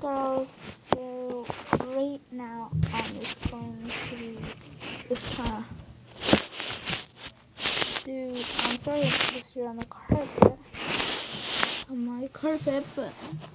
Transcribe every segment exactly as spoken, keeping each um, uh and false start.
girls, so right now I'm just going to be just trying to do, I'm sorry if this you're on the carpet, on my carpet, but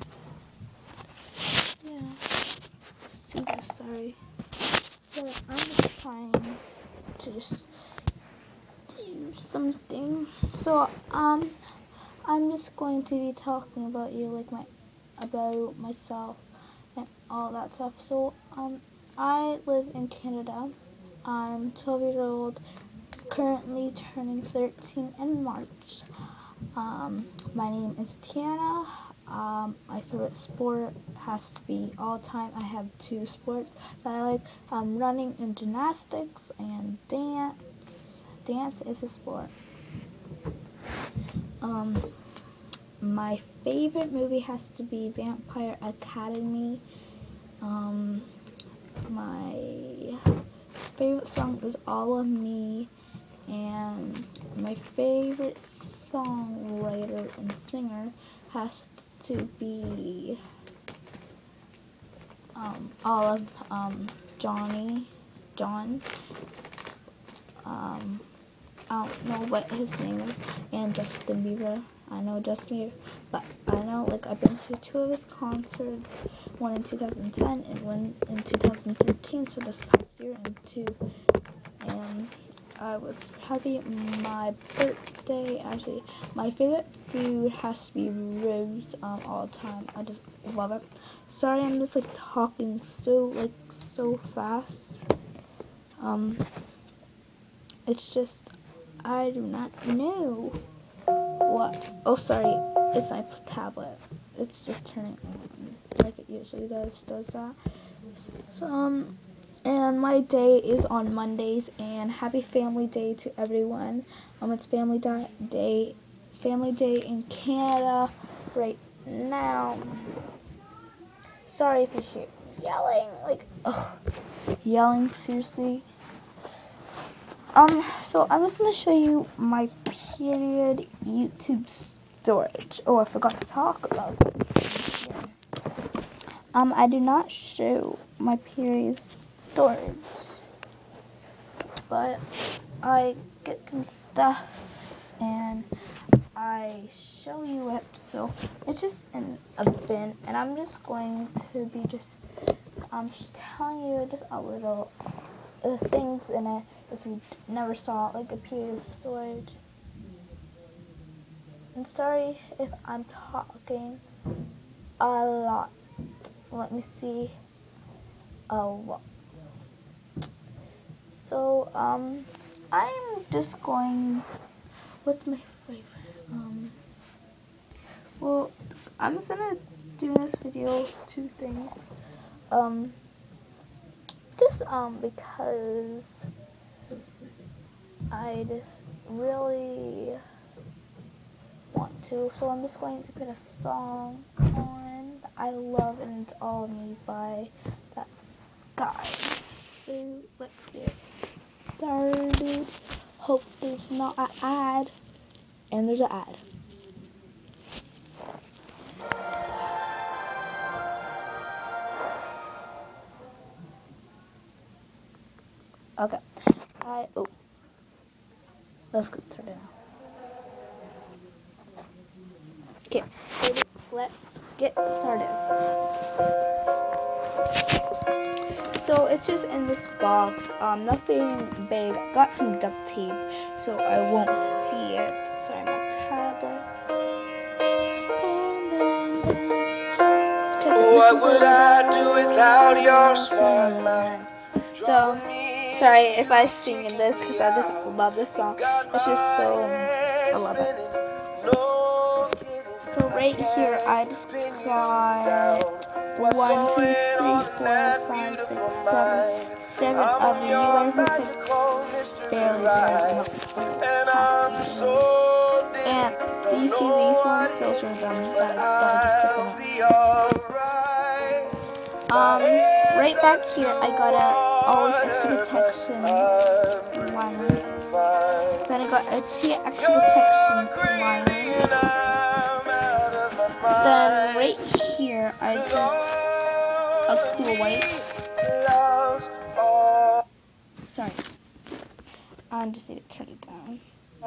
yeah, super sorry, but I'm just trying to just do something, so um, I'm just going to be talking about you, like my, about myself, and all that stuff. So um, I live in Canada. I'm twelve years old, currently turning thirteen in March. Um, my name is Tiana. Um, my favorite sport has to be all time. I have two sports that I like, um, running and gymnastics, and dance. Dance is a sport. Um, my favorite movie has to be Vampire Academy. Um, my favorite song is All of Me, and my favorite songwriter and singer has to be um, all of um, Johnny, John. Um, I don't know what his name is, and Justin Bieber. I know Justin Bieber, but I know, like, I've been to two of his concerts, one in two thousand ten and one in two thousand thirteen, so this past year, and two, and I was happy. My birthday, actually, my favorite food has to be ribs um, all the time. I just love it. Sorry, I'm just, like, talking so, like, so fast. Um, it's just, I do not know what. Oh, sorry, it's my tablet. It's just turning on like it usually does. Does that? So, um, and my day is on Mondays. And happy Family Day to everyone. Um, it's Family Day, Family Day in Canada right now. Sorry if you hear yelling, like, ugh, yelling seriously. Um, so I'm just going to show you my period YouTube storage. Oh, I forgot to talk about it. Um, I do not show my period storage, but I get some stuff and I show you it. So it's just in a bin, and I'm just going to be just, um, just telling you just a little uh, things in it. If you never saw it, like a period storage. And sorry if I'm talking a lot. Let me see. A lot. So um, I'm just going. What's my favorite? Um. Well, I'm just gonna do in this video two things. Um. Just um because I just really want to, so I'm just going to put a song on that I love, and it's All of Me by that guy. So let's get started. Hope there's not an ad, and there's an ad. Okay, I oh, let's get started now. Okay, let's get started. So it's just in this box, um, nothing big. I got some duct tape so I won't see it. Sorry, my tablet. What would I do without your smart mind? So, sorry if I sing in this because I just love this song. It's just so, I love it. So right here, I just got one, two, three, four, five, six, seven, seven of the U N Protects barely bears and do you see these ones? Those are them that, that I just took them. Um, right back here, I got a Always Extra Protection liner. Then I got a T Extra Protection liner. Then right here, I got a cool white. Sorry. I just need to turn it down.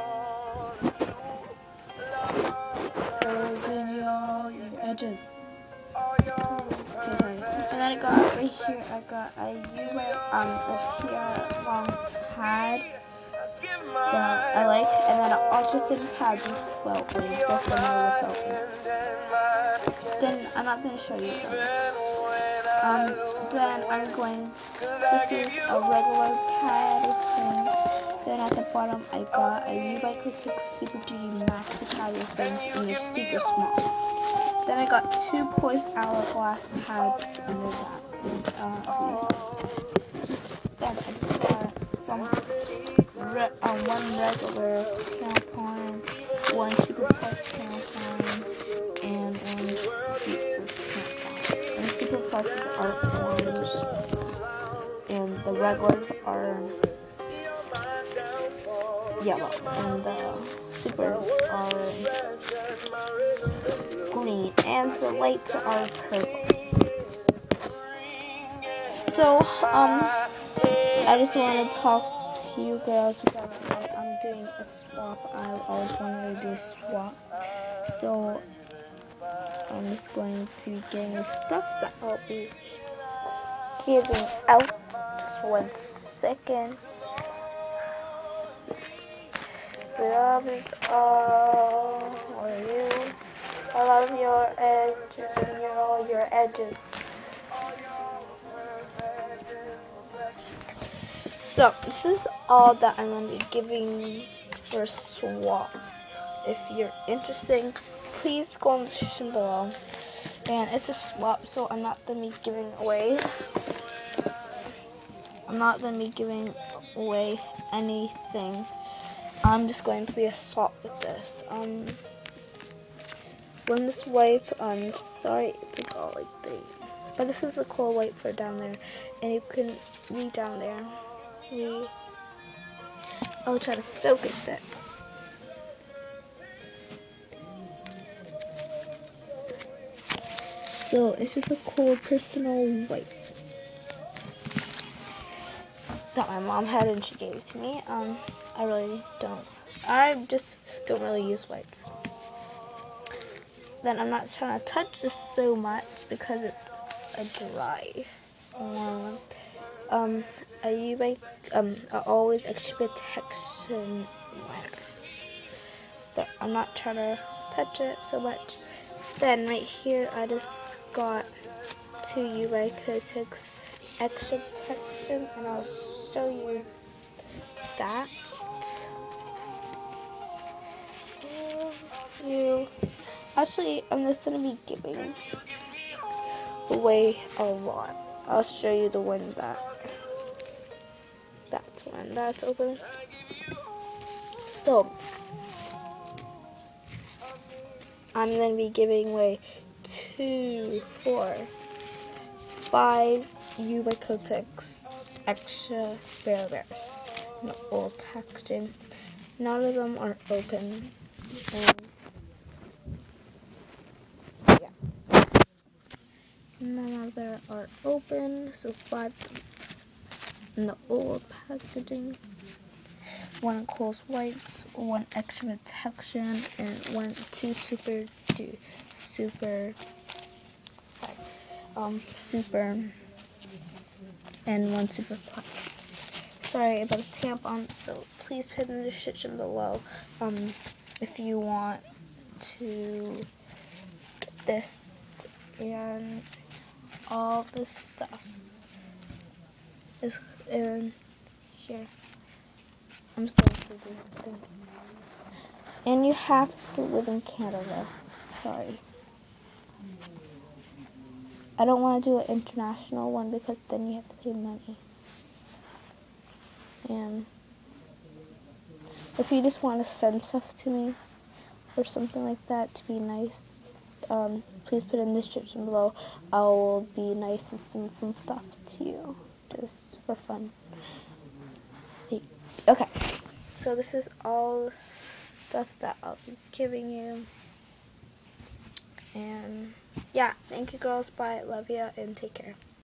Frozen all your edges. Okay, sorry. And then I got right here, I got a U um a tiara long pad that I like, and then I also did pads with felt wings, both of them are with felt wings. Then I'm not going to show you them. Um, then I'm going, this is a regular pad with wings. Then at the bottom I got a Ubike Super Duty Maxi pad with wings, and they're super small. Then I got two Poised Hourglass pads under that, with uh, these. Then I just got some, re uh, one regular tampon, one Super Plus tampon, and one Super tampon. And the Super Pluses are orange, and the regulars are yellow, and the Supers are green, and the lights are purple. So, um, I just want to talk to you girls about like I'm doing a swap. I always wanted to do a swap. So, I'm just going to be getting the stuff that I'll be giving out. Just one second. Love is all for you. I love your edges and your all your edges. So this is all that I'm going to be giving for swap. If you're interested, please go in the description below. And it's a swap, so I'm not going to be giving away. I'm not going to be giving away anything. I'm just going to be a swap with this. Um, when this wipe, I'm sorry it took all like three, but this is a cool wipe for down there, and you can read down there. We, I'll try to focus it. So it's just a cool personal wipe that my mom had and she gave it to me. Um, I really don't. I just don't really use wipes. Then I'm not trying to touch this so much because it's a dry one. Um, a U-Bike, um, are always extra protection wear. So I'm not trying to touch it so much. Then right here, I just got two U-Bike Kotex extra protection, and I'll show you that. You actually, I'm just gonna be giving away a lot. I'll show you the one that that's one that's open. So I'm gonna be giving away two, four, five U-Bike Kotex extra Bear Bears in the old packaging. None of them are open. And yeah, none of them are open. So five in the old packaging. One close wipes, one extra protection, and one two super two super sorry, um super and one super plus. Sorry about the tampon, so please put in the description below um if you want to get this and all this stuff is in here. I'm just going to do something. And you have to live in Canada. Sorry. I don't want to do an international one because then you have to pay money. And if you just want to send stuff to me or something like that to be nice, um, please put in the description below. I will be nice and send some stuff to you just for fun. Okay, so this is all stuff that I'll be giving you, and yeah, thank you girls. Bye. Love ya and take care.